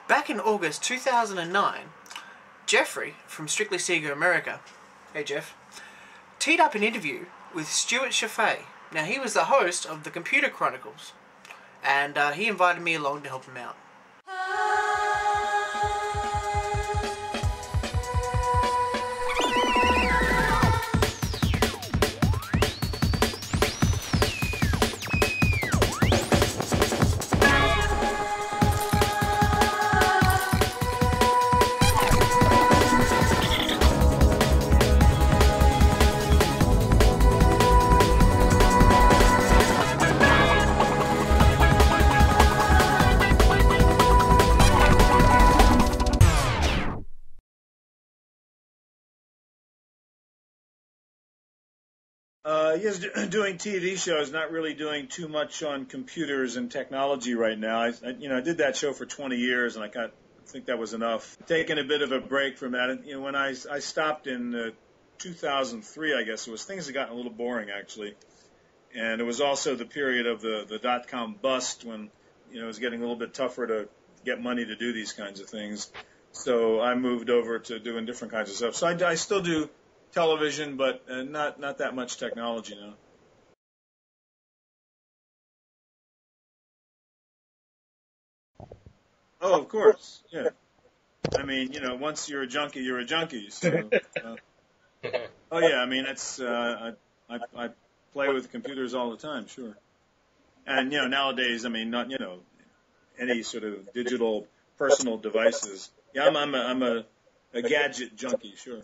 Back in August 2009, Jeffrey from StrictlySegaAmerica, hey Jeff, teed up an interview with Stewart Cheifet. Now, he was the host of the Computer Chronicles, and he invited me along to help him out. Yes, doing TV shows, not really doing too much on computers and technology right now. I did that show for 20 years, and I think that was enough. Taking a bit of a break from that. And, when I stopped in 2003, I guess, things had gotten a little boring, actually. And it was also the period of the dot-com bust when, it was getting a little bit tougher to get money to do these kinds of things. So I moved over to doing different kinds of stuff. So I still do television, but not that much technology now. Oh, of course, yeah. I mean, once you're a junkie, you're a junkie. So, oh yeah, I mean, it's I play with computers all the time, sure. And nowadays, I mean, not any sort of digital personal devices. Yeah, I'm a gadget junkie, sure.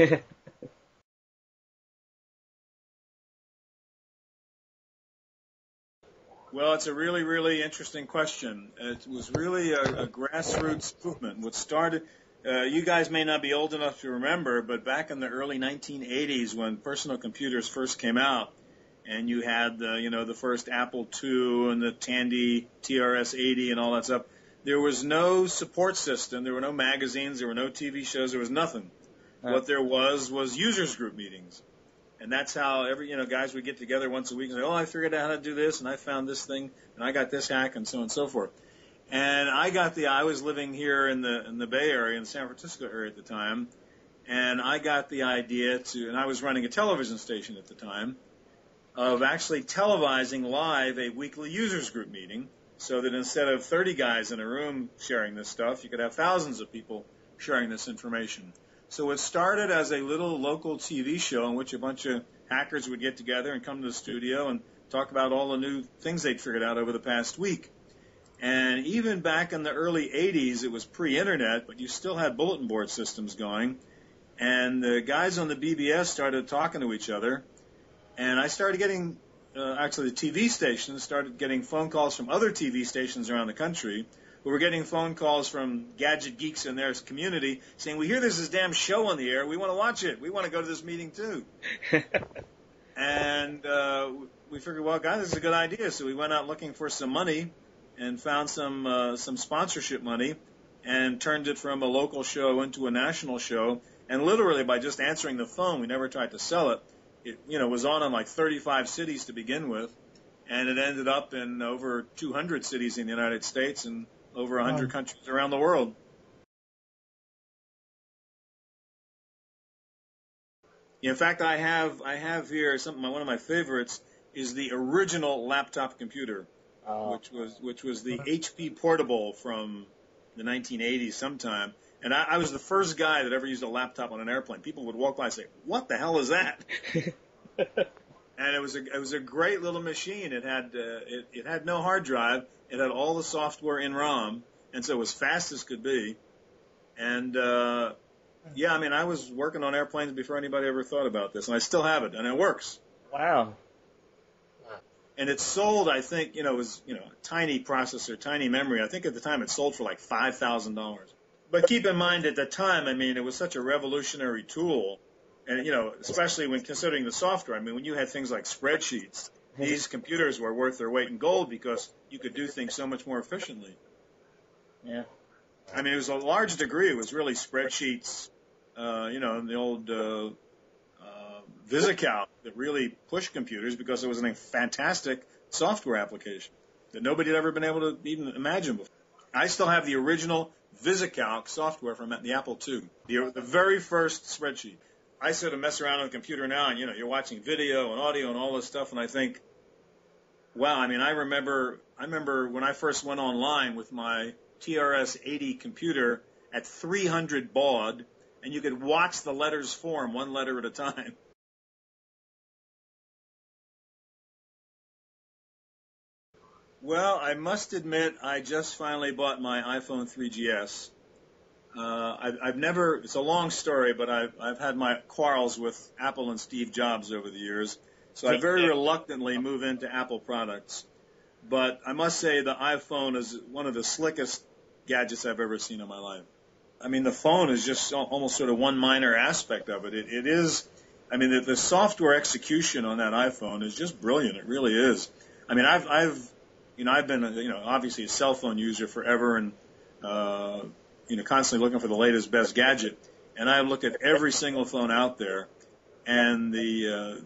Well, it's a really, really interesting question. It was really a grassroots movement. What started, you guys may not be old enough to remember, but back in the early 1980s when personal computers first came out, and you had the first Apple II and the Tandy TRS-80 and all that stuff, there was no support system, there were no magazines, there were no TV shows, there was nothing. Right. What there was users group meetings. And that's how guys would get together once a week and say, I figured out how to do this, and I found this thing, and I got this hack, and so on and so forth. And I was living here in the Bay Area, in the San Francisco area at the time, and I got the idea and I was running a television station at the time, of actually televising live a weekly users group meeting, so that instead of 30 guys in a room sharing this stuff, you could have thousands of people sharing this information. So it started as a little local TV show in which a bunch of hackers would get together and come to the studio and talk about all the new things they'd figured out over the past week. And even back in the early 80s, it was pre-internet, but you still had bulletin board systems going. And the guys on the BBS started talking to each other. And I started getting, actually the TV stations started getting phone calls from other TV stations around the country, who were getting phone calls from gadget geeks in their community saying, we hear there's this damn show on the air. We want to watch it. We want to go to this meeting, too. And we figured, well, guys, this is a good idea. So we went out looking for some money and found some sponsorship money and turned it from a local show into a national show. And literally by just answering the phone, we never tried to sell it. It was on like 35 cities to begin with. And it ended up in over 200 cities in the United States and over 100 countries around the world. In fact, I have here one of my favorites is the original laptop computer, which was the HP Portable from the 1980s sometime. And I was the first guy that ever used a laptop on an airplane. People would walk by and say, "What the hell is that?" And it was a great little machine. It had no hard drive. It had all the software in ROM, and so it was fast as could be. And I mean, I was working on airplanes before anybody ever thought about this, and I still have it, and it works. Wow. And it sold, I think, it was a tiny processor, tiny memory. I think at the time it sold for like $5,000. But keep in mind at the time, I mean, it was such a revolutionary tool. And, especially when considering the software, I mean, when you had things like spreadsheets, these computers were worth their weight in gold because you could do things so much more efficiently. Yeah. I mean, it was a large degree. It was really spreadsheets, the old VisiCalc that really pushed computers because it was a fantastic software application that nobody had ever been able to even imagine before. I still have the original VisiCalc software from the Apple II, the very first spreadsheet. I sort of mess around on the computer now, and you're watching video and audio and all this stuff, and I think, wow. I mean, I remember when I first went online with my TRS-80 computer at 300 baud, and you could watch the letters form one letter at a time. Well, I must admit, I just finally bought my iPhone 3GS. I've never, it's a long story, but I've had my quarrels with Apple and Steve Jobs over the years. So I very reluctantly move into Apple products. But I must say the iPhone is one of the slickest gadgets I've ever seen in my life. I mean, the phone is just almost sort of one minor aspect of it. It is, I mean, the software execution on that iPhone is just brilliant. It really is. I mean, I've been, obviously a cell phone user forever and, constantly looking for the latest, best gadget. And I've looked at every single phone out there, and the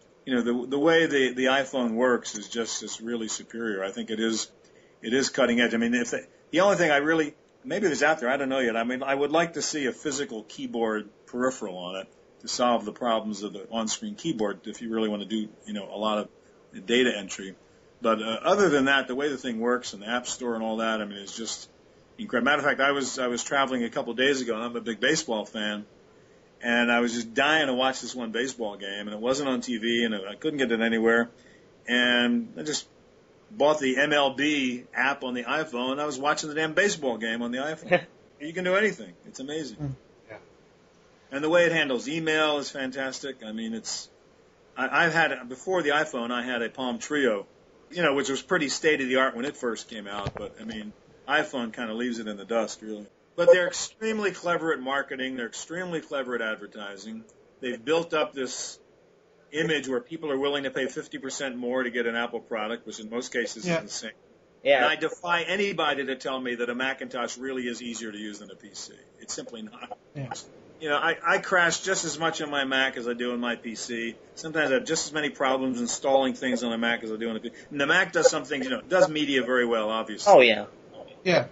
way the iPhone works is just really superior. I think it is cutting edge. I mean, the only thing maybe there's out there, I don't know yet. I mean, I would like to see a physical keyboard peripheral on it to solve the problems of the on-screen keyboard if you really want to do, a lot of data entry. But other than that, the way the thing works and the App Store and all that, I mean, it's just incredible. Matter of fact, I was traveling a couple of days ago, and I'm a big baseball fan, and I was just dying to watch this one baseball game, and it wasn't on TV, and I couldn't get it anywhere, and I just bought the MLB app on the iPhone, and I was watching the damn baseball game on the iPhone. You can do anything. It's amazing. Yeah. And the way it handles email is fantastic. I mean, I've had, before the iPhone, I had a Palm Trio, which was pretty state-of-the-art when it first came out, but, I mean, iPhone kind of leaves it in the dust, really. But they're extremely clever at marketing. They're extremely clever at advertising. They've built up this image where people are willing to pay 50% more to get an Apple product, which in most cases is insane. Yeah. And I defy anybody to tell me that a Macintosh really is easier to use than a PC. It's simply not. Yeah. I crash just as much on my Mac as I do on my PC. Sometimes I have just as many problems installing things on a Mac as I do on a PC. And the Mac does some things, it does media very well, obviously. Oh, yeah. Yeah.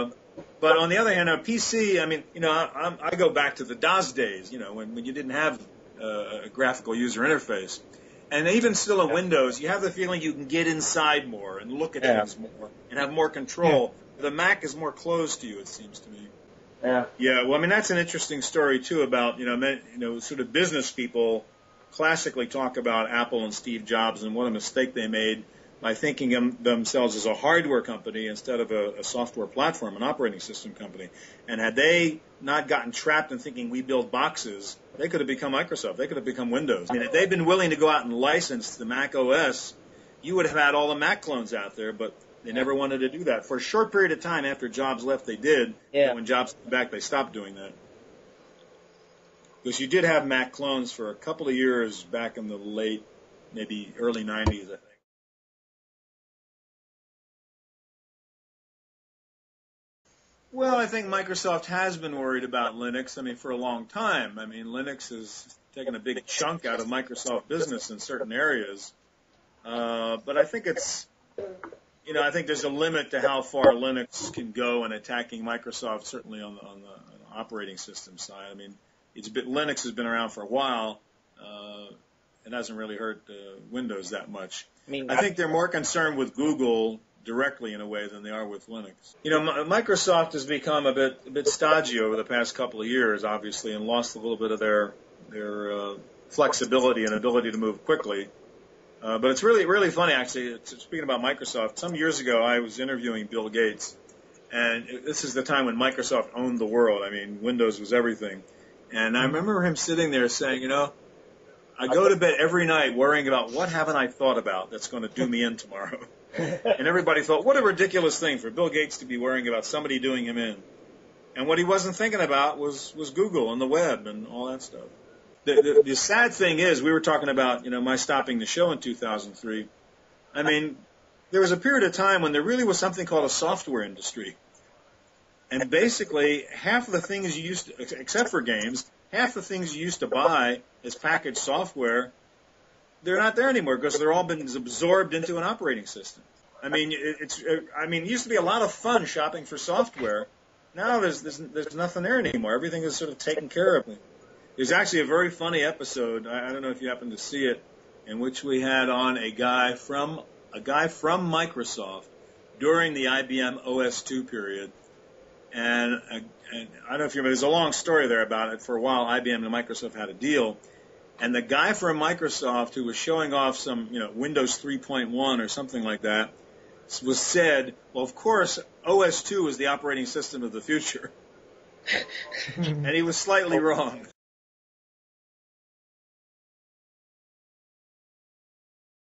But on the other hand, a PC, I mean, I go back to the DOS days, when you didn't have a graphical user interface. And even still in Windows, you have the feeling you can get inside more and look at things more and have more control. Yeah. The Mac is more closed to you, it seems to me. Yeah. Yeah, well, I mean, that's an interesting story, too, about, sort of business people classically talk about Apple and Steve Jobs and what a mistake they made by thinking of themselves as a hardware company instead of a software platform, an operating system company. And had they not gotten trapped in thinking we build boxes, they could have become Microsoft. They could have become Windows. I mean, if they'd been willing to go out and license the Mac OS, you would have had all the Mac clones out there, but they never wanted to do that. For a short period of time after Jobs left, they did. Yeah. And when Jobs came back, they stopped doing that. Because you did have Mac clones for a couple of years back in the late, maybe early 90s, I think. Well, I think Microsoft has been worried about Linux, for a long time. I mean, Linux has taken a big chunk out of Microsoft business in certain areas. But I think I think there's a limit to how far Linux can go in attacking Microsoft, certainly on the operating system side. I mean, Linux has been around for a while. It hasn't really hurt Windows that much. I think they're more concerned with Google directly in a way than they are with Linux. Microsoft has become a bit stodgy over the past couple of years, obviously, and lost a little bit of their flexibility and ability to move quickly. But it's really funny, actually. Speaking about Microsoft, some years ago I was interviewing Bill Gates, and this is the time when Microsoft owned the world. I mean, Windows was everything. And I remember him sitting there saying, I go to bed every night worrying about what haven't I thought about that's going to do me in tomorrow. And everybody thought, what a ridiculous thing for Bill Gates to be worrying about somebody doing him in. And what he wasn't thinking about was Google and the web and all that stuff. The sad thing is, we were talking about, my stopping the show in 2003. I mean, there was a period of time when there really was something called a software industry. And basically, half of the things you used to, except for games, half the things you used to buy as packaged software, they're not there anymore because they're all been absorbed into an operating system. I mean, it used to be a lot of fun shopping for software. now there's nothing there anymore. Everything is sort of taken care of. There's actually a very funny episode. I don't know if you happen to see it, in which we had on a guy from Microsoft during the IBM OS2 period, and I don't know if you remember. There's a long story there about it. For a while, IBM and Microsoft had a deal, and the guy from Microsoft who was showing off some, Windows 3.1 or something like that, was said, well, of course, OS2 is the operating system of the future. And he was slightly wrong.